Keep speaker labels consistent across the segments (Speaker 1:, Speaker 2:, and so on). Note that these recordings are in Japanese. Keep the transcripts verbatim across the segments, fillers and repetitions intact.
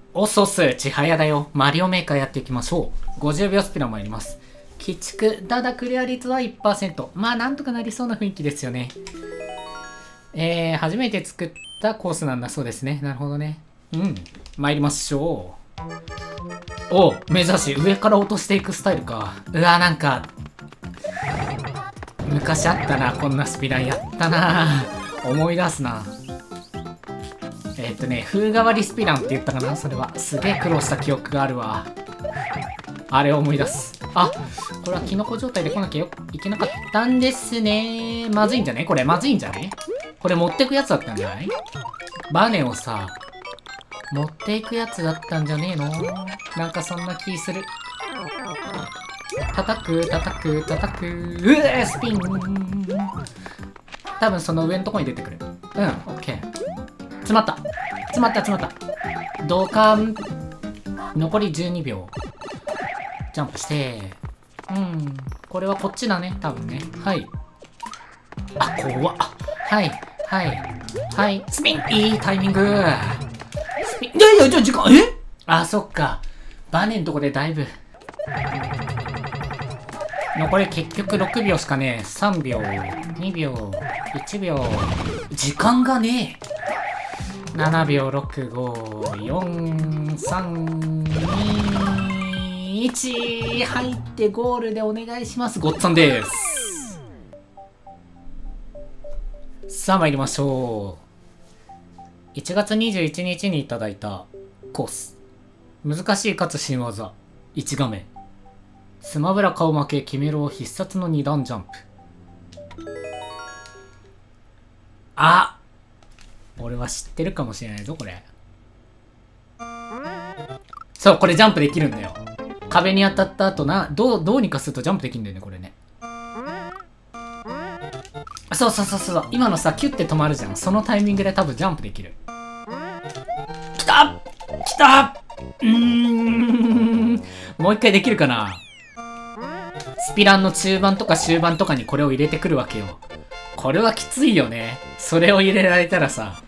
Speaker 1: おそうっす、ちはやだよ。マリオメーカーやっていきましょう。ごじゅうびょうスピナーもやります。鬼畜、ただクリア率は いちパーセント。まあ、なんとかなりそうな雰囲気ですよね。えー、初めて作ったコースなんだそうですね。なるほどね。うん。参りましょう。おう、目指し、上から落としていくスタイルか。うわ、なんか、昔あったな、こんなスピナーやったな。思い出すな。えー、っとね、風変わりスピランって言ったかなそれは。すげえ苦労した記憶があるわ。あれを思い出す。あ、これはキノコ状態で来なきゃよいけなかったんですね。まずいんじゃねこれ、まずいんじゃねこれ持ってくやつだったんじゃないバネをさ、持っていくやつだったんじゃねえのなんかそんな気する。叩く、叩く、叩く。うえスピン。多分その上のとこに出てくる。うん、オッケー。詰まった。詰まった、詰まった。同感。残りじゅうにびょう。ジャンプして。うん。これはこっちだね。多分ね。はい。あ、怖っ。はい。はい。はい。スピンいいタイミング。スピン。いやいや、じゃあ時間、えあ、そっか。バネのとこでだいぶ。残り結局ろくびょうしかねえ。さんびょう。にびょう。いちびょう。時間がねえ。ななびょう、ろく、ご、よん、さん、に、いち入ってゴールでお願いします。ごっつぁんです。さあ参りましょう。いちがつにじゅういちにちにいただいたコース。難しいかつ新技。いち画面。スマブラ顔負け決めろ必殺のに段ジャンプ。あ俺は知ってるかもしれないぞ、これ。そう、これジャンプできるんだよ。壁に当たった後な、どう、どうにかするとジャンプできるんだよね、これね。そうそうそうそう。今のさ、キュッて止まるじゃん。そのタイミングで多分ジャンプできる。きたきたうーん。もう一回できるかなスピランの中盤とか終盤とかにこれを入れてくるわけよ。これはきついよね。それを入れられたらさ。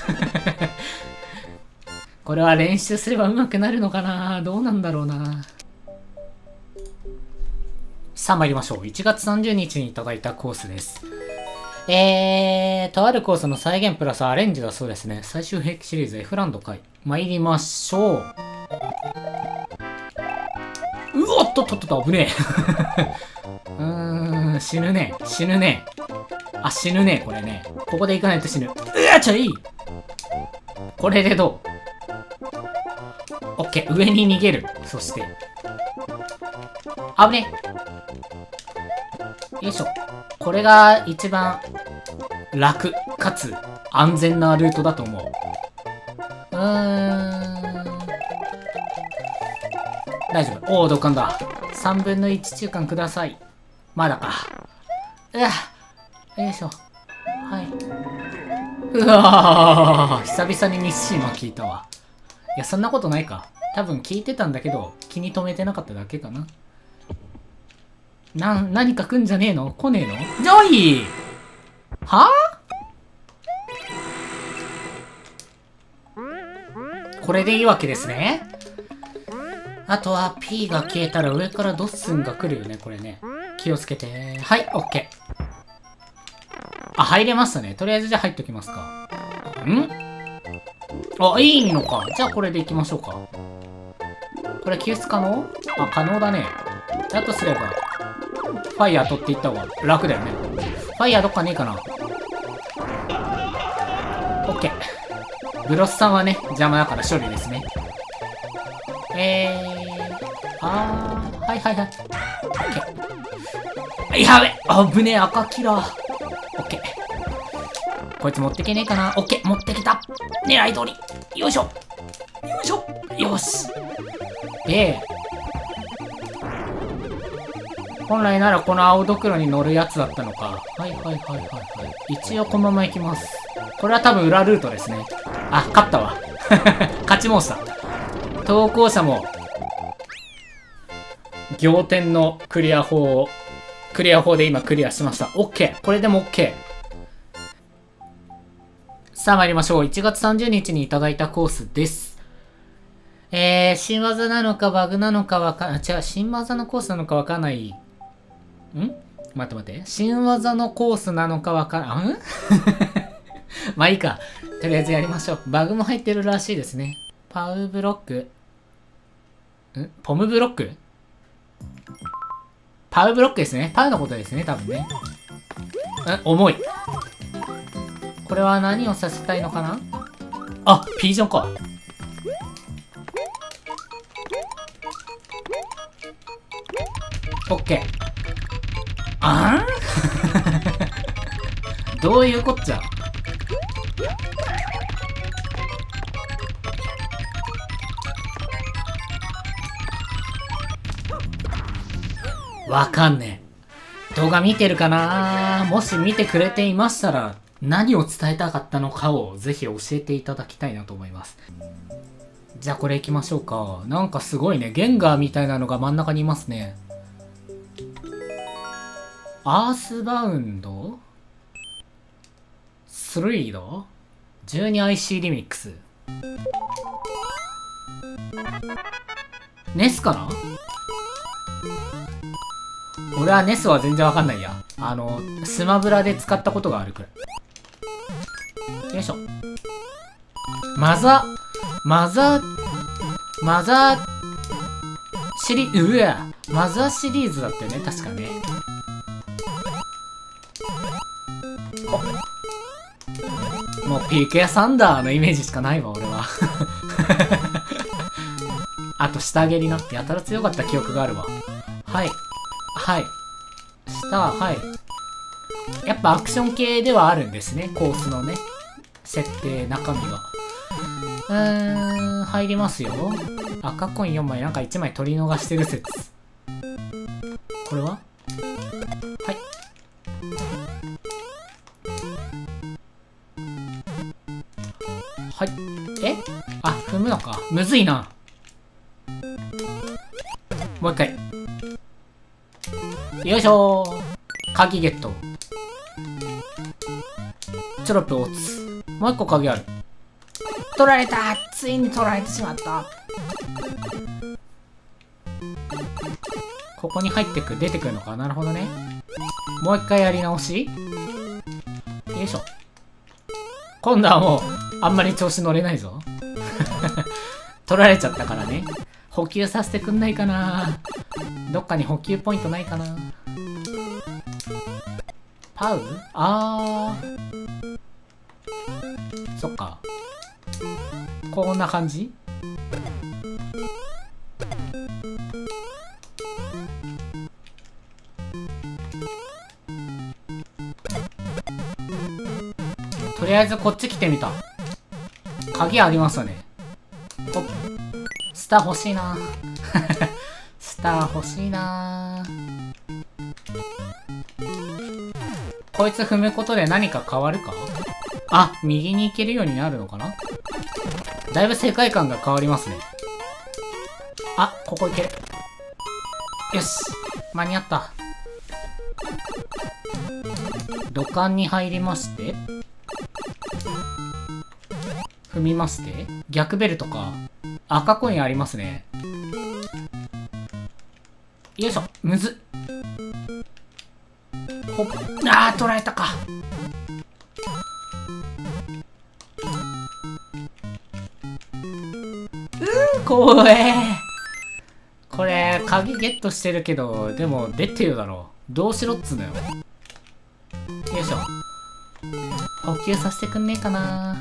Speaker 1: これは練習すれば上手くなるのかなどうなんだろうな。さあ参りましょう。いちがつさんじゅうにちにいただいたコースです。えー、とあるコースの再現プラスアレンジだそうですね。最終兵器シリーズ F ランド回。参りましょう。うおっとっとっと、危ねえ。うーん、死ぬね。死ぬね。あ、死ぬね、これね。ここで行かないと死ぬ。うわちゃいいこれでどうオッケー、上に逃げる。そして。危ねよいしょ。これが一番楽、かつ安全なルートだと思う。うーん。大丈夫。おお、ドカンだ。さんぶんのいち中間ください。まだか。うわよいしょ。はい。うわー久々にミッシーマ聞いたわ。いや、そんなことないか。多分聞いてたんだけど、気に留めてなかっただけかな。な、何か来んじゃねえの来ねえのジョイはぁこれでいいわけですね。あとは P が消えたら上からドッスンが来るよね、これね。気をつけて。はい、オッケー。あ、入れましたね。とりあえずじゃあ入っときますか。んあ、いいのか。じゃあこれでいきましょうか。これ救出可能あ、可能だね。だとすれば、ファイヤー取っていった方が楽だよね。ファイヤーどっかねえかな。オッケー。ブロスさんはね、邪魔だから処理ですね。えー、あー、はいはいはい。オッケー。やべあぶねえ、赤キラー。オッケー。こいつ持ってけねえかな。オッケー、持ってきた。狙い通り。よいしょ。よいしょ。よし。で、本来ならこの青ドクロに乗るやつだったのか。はいはいはいはいはい。一応このまま行きます。これは多分裏ルートですね。あ、勝ったわ。勝ち申した。投稿者も、仰天のクリア法を、クリア法で今クリアしました。OK。これでも OK。さあ参りましょう。いちがつさんじゅうにちにいただいたコースです。 えー、新技なのかバグなのかわかん、違う、新技のコースなのかわかんない。ん待って待って。新技のコースなのかわかん、んまあいいか。とりあえずやりましょう。バグも入ってるらしいですね。パウブロック。んポムブロックパウブロックですね。パウのことですね、多分ね。ん重い。これは何をさせたいのかなあ、ピージョンか。オッケー。あんどういうこっちゃ。わかんねえ。動画見てるかな？もし見てくれていましたら、何を伝えたかったのかをぜひ教えていただきたいなと思います。じゃあこれ行きましょうか。なんかすごいね。ゲンガーみたいなのが真ん中にいますね。アースバウンドスリード じゅうにアイシー リミックス。ネスかな？俺はネスは全然わかんないや。あの、スマブラで使ったことがあるくらい。よいしょ。マザ、マザ、マザシリ、うわマザシリーズだったよね、確かね。もうピークやサンダーのイメージしかないわ、俺は。あと、下蹴りな。やたら強かった記憶があるわ。はい。はい。下、はい。やっぱアクション系ではあるんですね。コースのね。設定、中身が。うーん、入りますよ。赤コインよんまい、なんかいちまい取り逃してる説。これははい。はい。えあ、踏むのか。むずいな。もう一回。よいしょー。鍵ゲット。チョロップ落つ。もう一個鍵ある。取られた！ついに取られてしまった。ここに入ってく、出てくるのか。なるほどね。もう一回やり直し。よいしょ。今度はもう、あんまり調子乗れないぞ。取られちゃったからね。補給させてくんないかな。どっかに補給ポイントないかな。パウ？あー。そっか。こんな感じ？とりあえずこっち来てみた。鍵ありますよね。ほっ。スター欲しいな。スター欲しいな。こいつ踏むことで何か変わるか？あ、右に行けるようになるのかな？だいぶ世界観が変わりますね。あ、ここ行ける。よし。間に合った。土管に入りまして。踏みまして。逆ベルとか。赤コインありますね。よいしょ。むずっ。ほっ。あー、取られたか。うー、怖え。これ、鍵ゲットしてるけど、でも出てるだろう。どうしろっつうのよ。よいしょ。補給させてくんねえかな。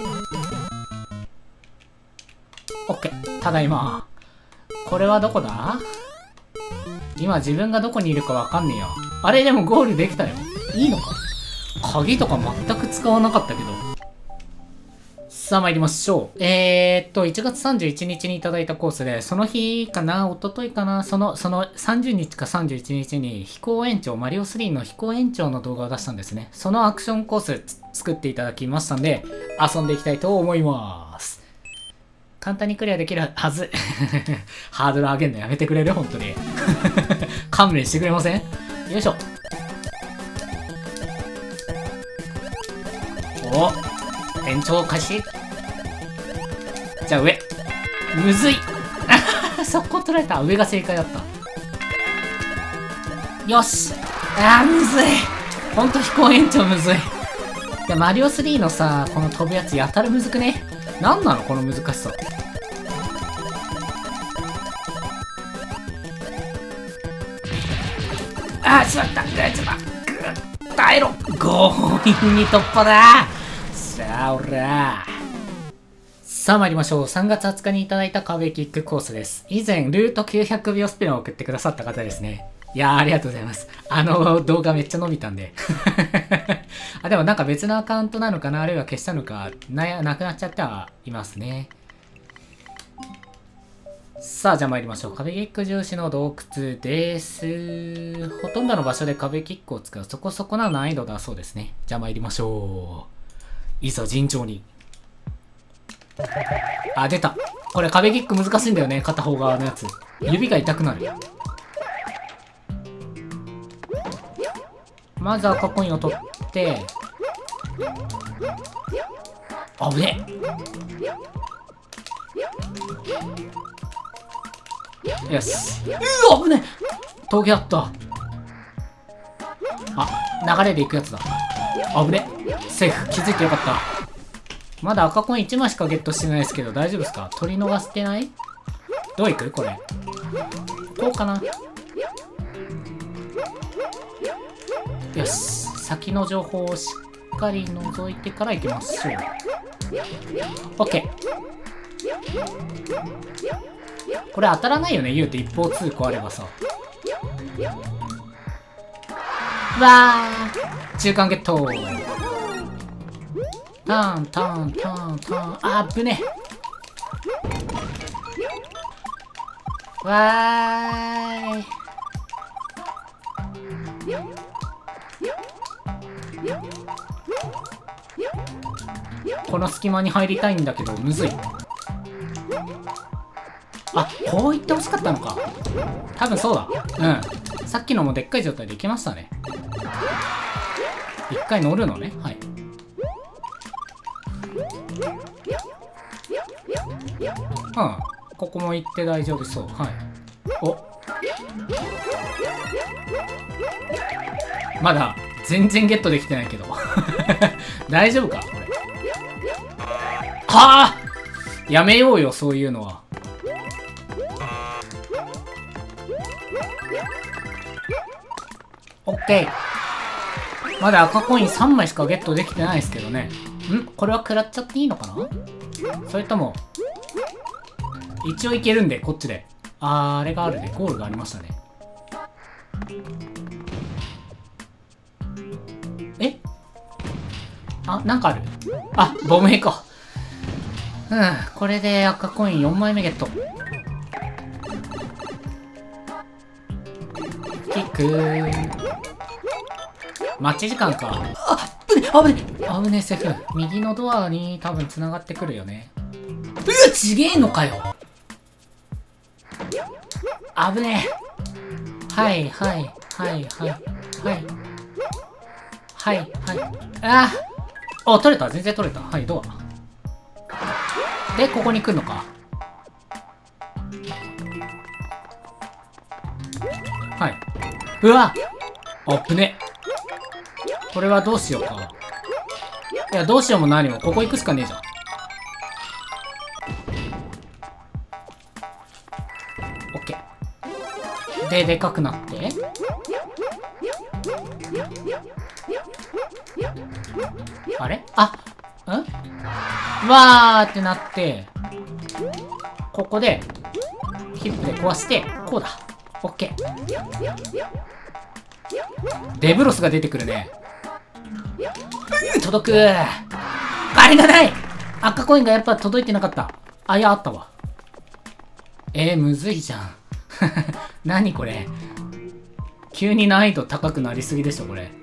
Speaker 1: オッケー。ただいま。これはどこだ？今自分がどこにいるかわかんねえよ。あれでもゴールできたよ。いいのか？鍵とか全く使わなかったけど。さあ参りましょう。えーっと、いちがつさんじゅういちにちにいただいたコースで、その日かな一昨日かなその、そのさんじゅうにちかさんじゅういちにちに飛行延長、マリオスリーの飛行延長の動画を出したんですね。そのアクションコース作っていただきましたんで、遊んでいきたいと思います。簡単にクリアできるはず。ハードル上げんのやめてくれる本当に。勘弁してくれません？よいしょ。お延長開始。じゃあ上。むずい。 ー、そこ取られた。上が正解だった。よし。あー、むずい。ほんと飛行延長むずい。いや、マリオスリーのさ、この飛ぶやつやたらむずくね。なんなのこの難しさ。あー、しまった。ちょっと、ぐっ耐えろ。強引に突破だ。さあ、おら。さあ参りましょう。さんがつはつかにいただいた壁キックコースです。以前、ルートきゅうひゃくびょうスピンを送ってくださった方ですね。いやー、ありがとうございます。あの動画めっちゃ伸びたんで。あ、でもなんか別のアカウントなのかな、あるいは消したのか、な、なくなっちゃってはいますね。さあ、じゃあ参りましょう。壁キック重視の洞窟です。ほとんどの場所で壁キックを使うそこそこな難易度だそうですね。じゃあ参りましょう。いざ尋常に。あ、出た。これ壁キック難しいんだよね、片方側のやつ。指が痛くなる。まず赤コインを取って、あぶねえ。よし。うわ、危ねえ。峠だった。あ、流れで行くやつだ。あぶねえ。セーフ。気づいてよかった。まだ赤コインいちまいしかゲットしてないですけど、大丈夫ですか？取り逃してない？どういくこれ。こうかな。よし。先の情報をしっかり覗いてから行きましょう。オッケー。これ当たらないよね、言うて一方通行あればさ。わー、中間ゲット。ターンターンターンターン。あぶねえ。わーい。この隙間に入りたいんだけどむずい。あ、こう言ってほしかったのか。多分そうだ。うん。さっきのもでっかい状態でいけましたね。一回乗るのね。はい。うん。ここも行って大丈夫そう。はい。お。まだ全然ゲットできてないけど。大丈夫かこれ。はあ、やめようよ、そういうのは。オッケー。まだ赤コインさんまいしかゲットできてないですけどね。んこれは食らっちゃっていいのかな？それとも、一応いけるんで、こっちで。あー、あれがあるね。ゴールがありましたね。え？あ、なんかある。あ、ボムヘか。うん、これで赤コインよんまいめゲット。キックー。待ち時間か。あ、ぶね、あぶね、あぶね、セーフ。右のドアに多分繋がってくるよね。うわ、ちげえのかよ。あぶね。はいはいはいはいはいはいはい。ああ、取れた。全然取れた。はい、ドア。で、ここに来るのか。はい。うわあっぶね。これはどうしようか。いや、どうしようも何も。ここ行くしかねえじゃん。オッケー。で、でかくなって。あれあ、んわーってなって、ここで、ヒップで壊して、こうだ。オッケー。デブロスが出てくるね。届く。あれがない。赤コインがやっぱ届いてなかった。あ、いや、あったわ。えー、むずいじゃん。何これ。急に難易度高くなりすぎでしょ、これ。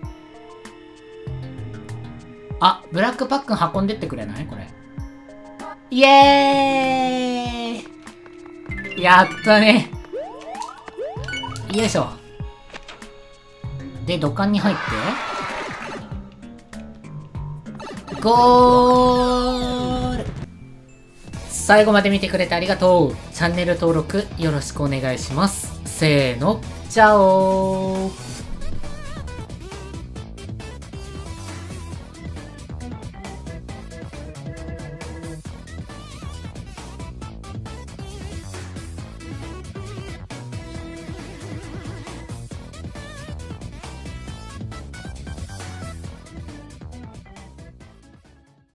Speaker 1: あ、ブラックパックン運んでってくれないこれ。イエーイ。やったね。よいしょ。で、土管に入って。ゴール。 最後まで見てくれてありがとう。チャンネル登録よろしくお願いします。せーの、チャオー。